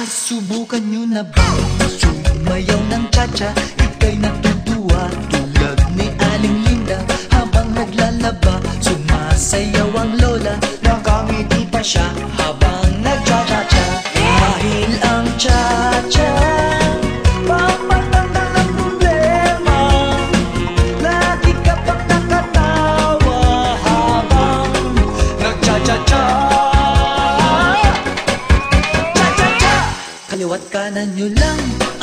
Nasubukan nyo na ba sumayaw ng cha-cha? Ika'y natutuwa tulad ni Aling Linda. Habang naglalaba, sumasayaw ang lola. Nakangiti pa siya habang nag-cha-cha-cha. Dahil ang cha-cha pampatanggal ng problema. Lagi ka pang nakatawa habang nag-cha-cha-cha. Kaliwat kanan nyo lang